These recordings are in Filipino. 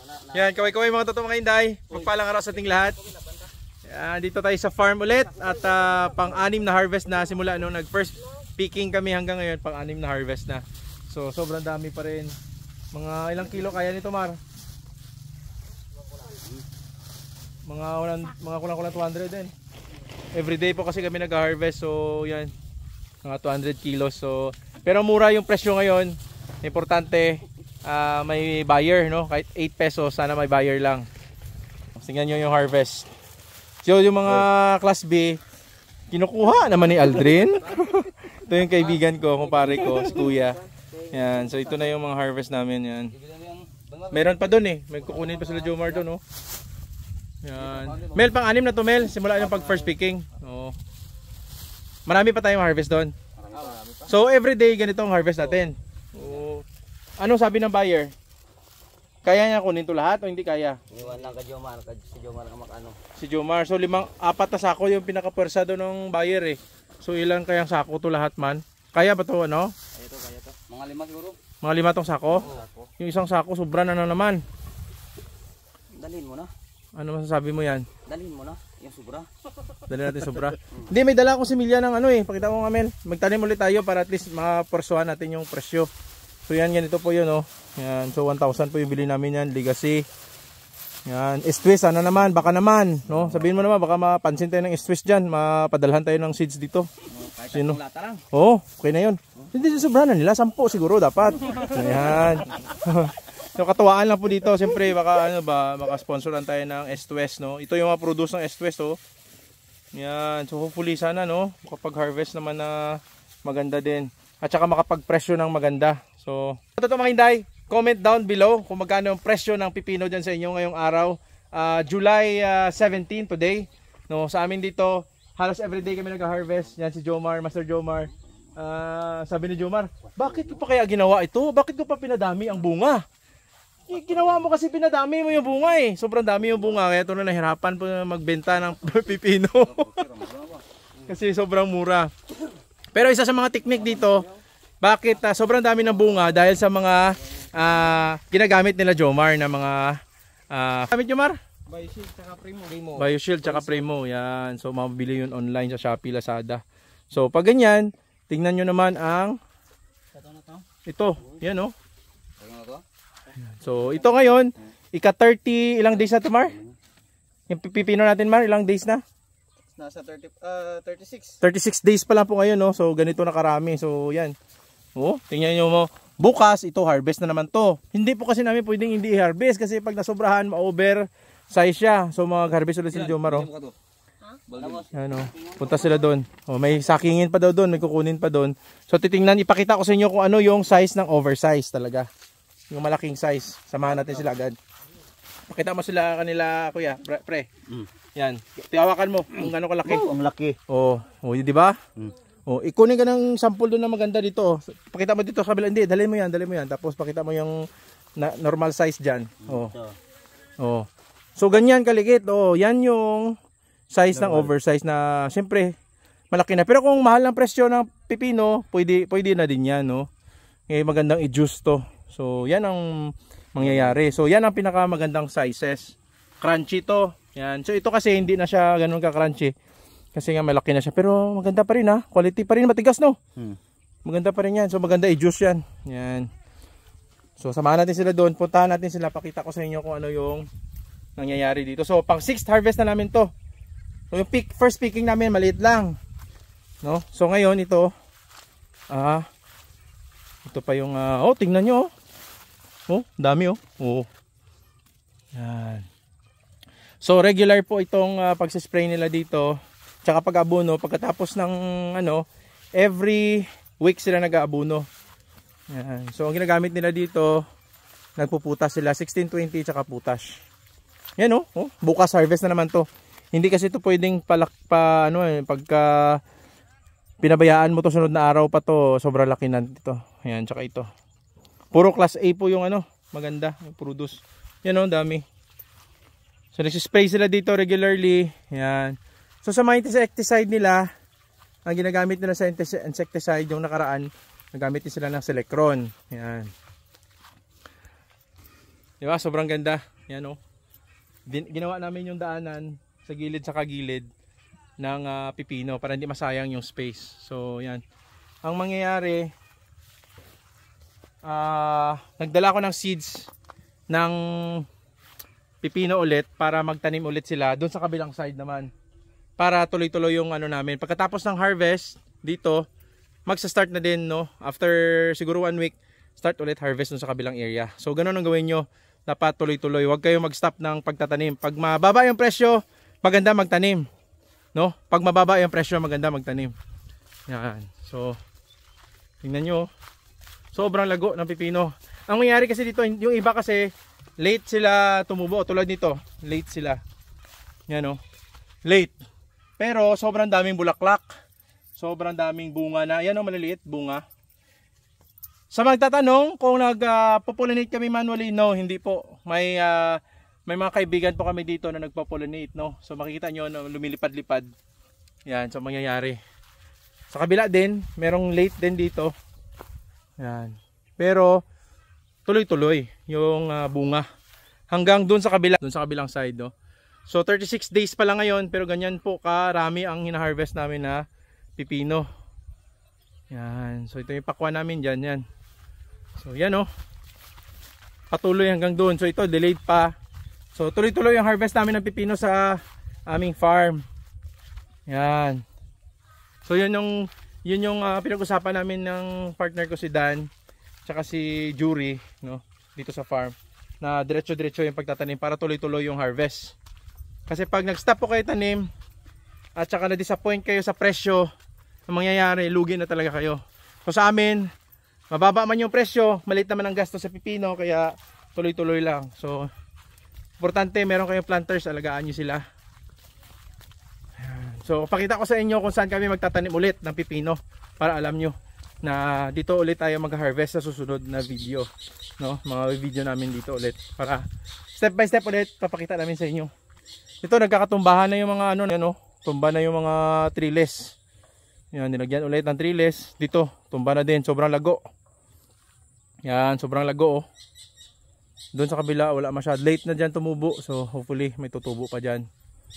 Yan, kaway-kaway mga totoo mga Inday. Magpalang araw sa ating lahat. Yan, dito tayo sa farm ulit at pang-anim na harvest na simula nung nag-first picking kami hanggang ngayon, pang-anim na harvest na. So sobrang dami pa rin. Mga ilang kilo kaya nito, Mar? Mga kulang-kulang 200 din. Everyday po kasi kami nag-harvest, so yan, mga 200 kilos. So pero mura yung presyo ngayon. Importante may buyer, no? Kahit 8 pesos, sana may buyer lang. Tingnan nyo yung harvest. So yung mga class B, kinukuha naman ni Aldrin. Ito yung kaibigan ko, kumpare ko, si Kuya. Yan, so ito na yung mga harvest namin. Yan. Meron pa doon eh. May kukunin pa sila Jomar doon, oh. Yan. Mel, pang-anim na to, Mel. Simula yung pag first picking. Oh. Marami pa tayong harvest doon. So everyday ganito ang harvest natin. Oh. Ano sabi ng buyer? Kaya niya kunin to lahat o hindi kaya? Iwan lang kay Jomar, si Jomar ang mag-ano. Si Jomar. So 4 na sako yung pinaka-pwersa doon ng buyer eh. So ilan kayang sako to lahat man? Kaya ba to ano? Kaya to. Mga 5 siguro. Mga 5 tong sako? Yung isang sako sobra na naman. Dalhin mo na. Ano masasabi mo yan? Dalhin mo na, yung sobra. Dali natin sobra. Hindi, may dala akong similya ng ano eh. Pakita mo nga, Mel. Magtanim ulit tayo para at least makaporsuhan natin yung presyo. So yan, ganito po yun, oh. Yan, so 1,000 po yung bili namin yan. Legacy. Yan, East-West, sana naman, baka naman, no? Sabihin mo naman, baka mapansin tayo ng East-West dyan. Mapadalhan tayo ng seeds dito. Kahit sino? lata lang. Oo, okay na yun. Hindi sobra na nila, 10 siguro dapat. Ayan. So katuwaan lang po dito, siyempre baka ano ba, baka sponsoran tayo ng East-West, no. Ito yung mga produce ng East-West, oh. Yan, so hopefully sana, no, makapag-harvest naman na maganda din. At saka makapag-presyo ng maganda. So, ito mga Inday, comment down below kung magkano yung presyo ng pipino dyan sa inyo ngayong araw. July 17 today, no. Sa amin dito, halos everyday kami nag-harvest. Yan si Jomar, Master Jomar. Sabi ni Jomar, bakit ko pa kaya ginawa ito? Bakit ko pa pinadami ang bunga? Ginawa mo kasi pinadami mo yung bunga eh. Sobrang dami yung bunga. Kaya ito na nahirapan po magbenta ng pipino. Kasi sobrang mura. Pero isa sa mga technique dito, bakit sobrang dami ng bunga? Dahil sa mga ginagamit nila Jomar na mga gamit Jomar? BioShield tsaka Primo. BioShield tsaka Primo. Yan. So mabibili yun online sa Shopee, Lazada. So pag ganyan, tingnan nyo naman ang ito. Yan oh. So ito ngayon, ika-30, ilang days na ito, Mar? Yung pipino natin, Mar, ilang days na? Nasa 36. 36 days pa lang po ngayon, no? So ganito na karami. So yan. Oh, tingnan nyo mo. Bukas, ito harvest na naman to. Hindi po kasi namin pwedeng hindi i-harvest kasi pag nasobrahan, ma-over size siya. So mag-harvest ulit sila Jomar, oh. Ano, punta sila doon. Oh, may sakingin pa daw doon, may kukunin pa doon. So titingnan, ipakita ko sa inyo kung ano yung size ng oversize talaga. Yung malaking size. Samahan natin sila agad. Pakita mo sila kanila, kuya, pre. Yan. Tihawakan mo kung gaano kalaki. Ang laki. Oh, di ba? Oh, ikunin ka ng sample doon na maganda dito. Pakita mo dito sa kabila. Hindi, dali mo yan. Tapos pakita mo yung normal size diyan. Oh. Oh. So ganyan kaligit. Oh, yan yung size ng oversize na siyempre malaki na. Pero kung mahal ng presyo ng pipino, pwede na din yan, no. Magandang i-juice to. So yan ang mangyayari. So yan ang pinakamagandang sizes. Crunchy to. Yan. So ito kasi hindi na siya ganoon ka-crunchy. Kasi nga malaki na siya. Pero maganda pa rin ha. Quality pa rin. Matigas no. Maganda pa rin yan. So maganda i-juice yan. Yan. So samahan natin sila doon. Puntahan natin sila. Pakita ko sa inyo kung ano yung nangyayari dito. So pang 6th harvest na namin to. So yung first picking namin maliit lang. No? So ngayon ito. Ito pa yung tingnan nyo oh. Oh, dami oh. Oh. Yan. So regular po itong pagsispray nila dito. Tsaka pag-abono, pagkatapos ng every week sila nag-aabono. Yan. So ang ginagamit nila dito, nagpuputas sila 1620 tsaka putas. Yan oh. Oh, bukas harvest na naman to. Hindi kasi ito pwedeng pagka pinabayaan mo to sunod na araw pa to, sobrang laki na dito. Yan, tsaka ito. Puro class A po yung maganda, yung produce. Yan oh, dami. So nagsispray sila dito regularly. Yan. So sa mga insecticide nila, ang ginagamit nila sa insecticide yung nakaraan, nagamit din sila ng Selectron. Yan. Di ba? Sobrang ganda. Yan oh. Ginawa namin yung daanan sa gilid sa kagilid ng pipino para hindi masayang yung space. So yan. Ang mangyayari, nagdala ko ng seeds ng pipino ulit para magtanim ulit sila doon sa kabilang side naman. Para tuloy-tuloy yung ano namin. Pagkatapos ng harvest dito, magsa-start na din no. After siguro 1 week, start ulit harvest doon sa kabilang area. So ganun ang gawin nyo. Dapat tuloy-tuloy. Huwag kayong mag-stop ng pagtatanim. Pag mababa yung presyo, maganda magtanim. No? Pag mababa yung presyo, maganda magtanim. Yan. So, tingnan nyo. Sobrang lago ng pipino. Ang mangyari kasi dito, yung iba kasi, late sila tumubo. Tulad nito, late sila. Yan o. Late. Pero, sobrang daming bulaklak. Sobrang daming bunga na. Yan o, maliliit, bunga. Sa magtatanong kung nagpo-pollinate kami manually, no, hindi po. May mga kaibigan po kami dito na nagpo-pollinate, no. So makikita nyo no, lumilipad-lipad. Yan, so mangyayari. Sa kabila din, merong late din dito. Yan. Pero tuloy-tuloy yung bunga hanggang dun sa kabilang side, no. So 36 days pa lang ngayon, pero ganyan po karami ang hina-harvest namin na pipino. Yan. So ito yung pakwan namin dyan. Yan. So yan o. Patuloy hanggang doon. So ito delayed pa. So tuloy-tuloy yung harvest namin ng pipino sa aming farm. Yan. So yun yung pinag-usapan namin ng partner ko si Dan tsaka si Jury, no, dito sa farm. Na diretso-diretso yung pagtatanim para tuloy-tuloy yung harvest. Kasi pag nag-stop po kayo tanim at saka na-disappoint kayo sa presyo, ang mangyayari, lugi na talaga kayo. So sa amin, mababa man yung presyo, maliit naman ang gasto sa pipino, kaya tuloy-tuloy lang. So, importante, meron kayong planters, alagaan nyo sila. So, pakita ko sa inyo kung saan kami magtatanim ulit ng pipino, para alam nyo na dito ulit tayo mag-harvest sa susunod na video. No? Mga video namin dito ulit, para step by step ulit, papakita namin sa inyo. Ito, nagkakatumbahan na yung mga tumba na yung mga trellis. Yan, nilagyan ulit ng trellis. Dito, tumba na din. Sobrang lago. Yan, sobrang lago oh. Doon sa kabila, wala masyad. Late na dyan tumubo. So, hopefully, may tutubo pa dyan.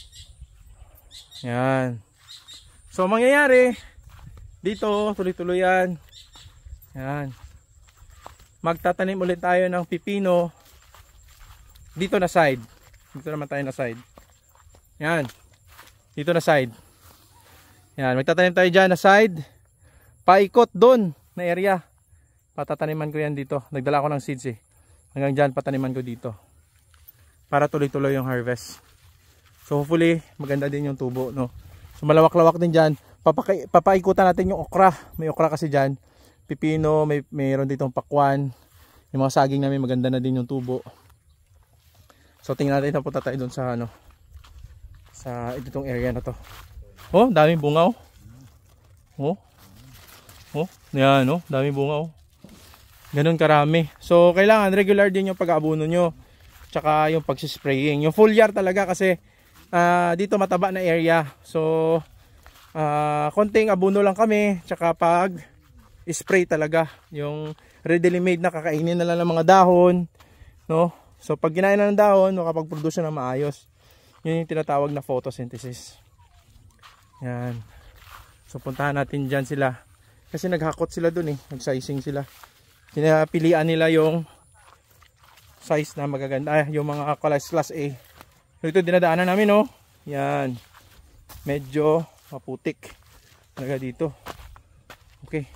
Yan. So, mangyayari, dito, tuloy-tuloy yan. Yan. Magtatanim ulit tayo ng pipino. Dito na side. Dito naman tayo na side. Yan. Dito na side. Yan, magtatanim tayo dyan na side. Paikot doon na area. Patataniman ko yan dito. Nagdala ko ng seeds eh. Hanggang dyan pataniman ko dito. Para tuloy-tuloy yung harvest. So hopefully maganda din yung tubo, no. So malawak-lawak din dyan. Papaikutan natin yung okra. May okra kasi dyan. Pipino, mayroon ditong pakwan. Yung mga saging namin maganda na din yung tubo. So tingnan natin, napunta tayo doon sa sa itong area na to. Oh, daming bunga oh. Oh. Oh, yan oh, daming bunga oh. Ganun karami. So kailangan regular din yung pag-aabono nyo. Tsaka yung pag-spraying. Yung full year talaga kasi dito mataba na area. So konting abono lang kami. Tsaka pag-spray talaga. Yung readily made na kakainin na lang ng mga dahon. No? So pag kinain na ng dahon, makapag-produce na maayos. Yun yung tinatawag na photosynthesis. Yan. So puntahan natin dyan sila. Kasi naghakot sila dun eh. Nag-sizing sila. Pinapilian nila yung size na magaganda. Yung mga class A. So ito dinadaanan namin oh. Yan. Medyo maputik. Talaga dito. Okay.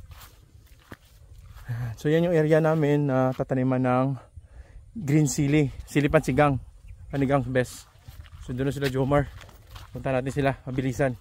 So yan yung area namin na tataniman ng green sili. Sili pansigang. Panigang best. So doon sila Jomar. Punta natin sila, mabilisan.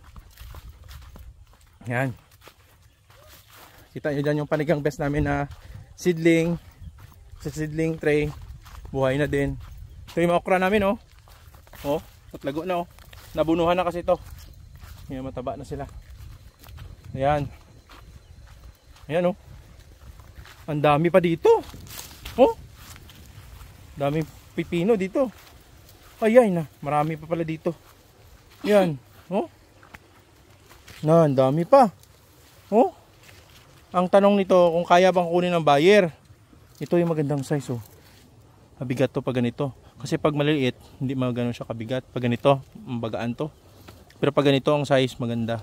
Yan. Kita nyo dyan yung panigang best namin na seedling. Sa seedling tray. Buhay na din. Ito yung mga okra namin oh. Oh, patlago na oh. Nabunuhan na kasi ito. Yan, mataba na sila. Ayan. Ayan oh. Ang dami pa dito. Oh. Daming pipino dito. Ayan na, marami pa pala dito. Yan, oh. Na, ang dami pa. Oh. Ang tanong nito kung kaya bang kunin ng buyer. Ito yung magandang size oh. Mabigat to pag ganito. Kasi pag maliliit, hindi magano siya kabigat. Pag ganito, mabagaan to. Pero pag ganito ang size, maganda.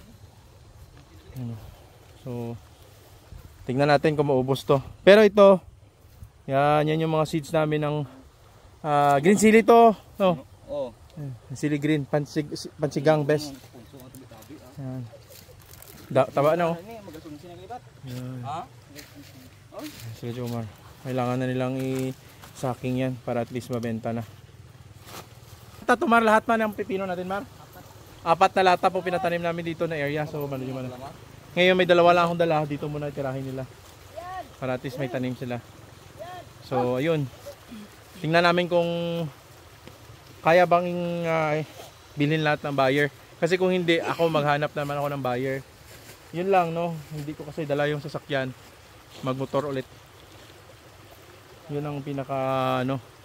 So, tingnan natin kung maubos to. Pero ito, yan yung mga seeds namin ng green chili to. No? Oo. Chili green, pansigang best. Yan. Taba na oh. Yan. Sila Jomar. Kailangan na nilang i-sacking yan para at least mabenta na. Tumar, lahat man ang pipino natin, Mar? 4 na lata po pinatanim namin dito na area. So, ngayon may 2 lang akong dala. Dito muna tirahin nila. Para at least may tanim sila. So, ayun. Tingnan namin kung kaya bang bilhin lahat ng buyer. Kasi kung hindi, ako maghanap naman ako ng buyer. Yun lang, no? Hindi ko kasi dala yung sasakyan. Magmotor ulit. Yun ang pinaka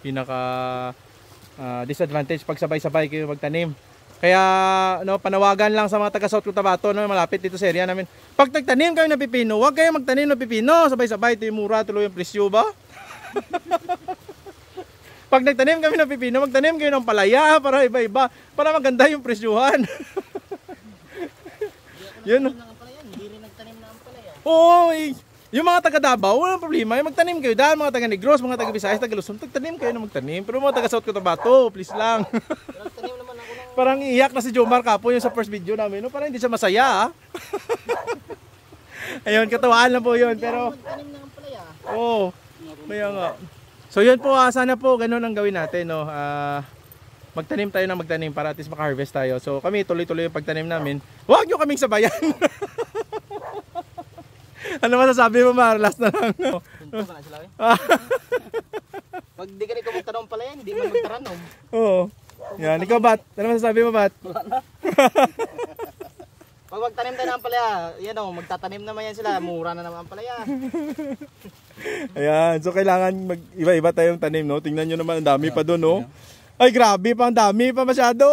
disadvantage pag sabay-sabay kayo magtanim. Kaya panawagan lang sa mga taga South Cotabato, malapit dito sa area namin. Pag nagtanim kayo ng pipino, huwag kayo magtanim ng pipino. Sabay-sabay, ito yung mura, tuloy yung presyo ba? Pag nagtanim kami ng pipino, magtanim kayo ng palaya para iba-iba, para maganda yung presyuhan. Yun. Hindi rin nagtanim na ang palaya. Oo, yung mga taga Davao, walang problema. Yung magtanim kayo dahil mga taga Negros, mga taga Visayas, taga Luzon, magtanim kayo na magtanim. Pero mga taga South Cotabato, please lang. Nagtanim naman ako ng... Parang iyak na si Jomar kapo yung sa first video namin. No? Parang hindi siya masaya. Ayun, katawaan lang po yun. Pero, Nagtanim na ang palaya. oo, kaya nga. So yun po, sana po ganun ang gawin natin. No? Magtanim tayo ng magtanim para at least maka-harvest tayo. So kami tuloy-tuloy yung pagtanim namin. Huwag nyo kaming sabayan. Ano masasabi mo, Mar? Last na lang. Punto ka na sila eh. Pag di ka rin magtanong pala yan, hindi man magtaranong. Oo. Yan, ikaw Bat? Ano masasabi mo, Bat? Wala na. Pag magtanim tayo ng palaya, yan o, magtatanim naman yan sila, mura na naman ang palaya. Ayan, so kailangan iba-iba tayong tanim, no? Tingnan nyo naman, ang dami pa doon, no? Ay, grabe pa, ang dami pa masyado.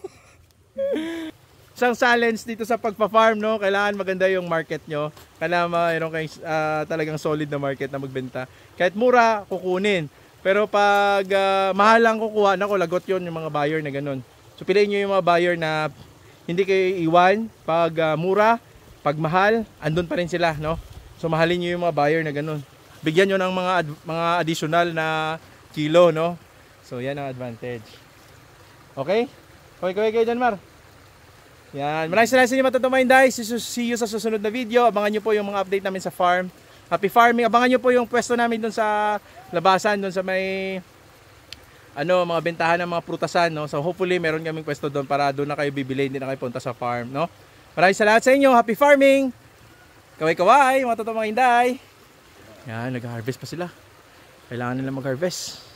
Isang challenge dito sa pagpa-farm, no? Kailangan maganda yung market nyo. Kailangan mayroon kayong talagang solid na market na magbenta. Kahit mura, kukunin. Pero pag mahal lang kukuha, nako, lagot yun yung mga buyer na ganun. So piliin nyo yung mga buyer na hindi kayo iwan. Pag mura, pag mahal, andun pa rin sila, no? So mahalin nyo yung mga buyer na ganun. Bigyan nyo ng mga additional na kilo, no? So yan ang advantage. Okay? Okay kayo dyan, Mar? Yan. Maraming salamat sa inyo, Matutumayin Day. See you sa susunod na video. Abangan nyo po yung mga update namin sa farm. Happy farming. Abangan nyo po yung pwesto namin dun sa labasan, dun sa may mga bentahan ng mga prutasan, no? So hopefully meron kaming pwesto doon para doon na kayo bibili, hindi na kayo punta sa farm, no? Maraming salamat sa inyo. Happy farming. Kaway-kaway, Matutumayin Day. Yan, nag-harvest pa sila. Kailangan nila mag-harvest.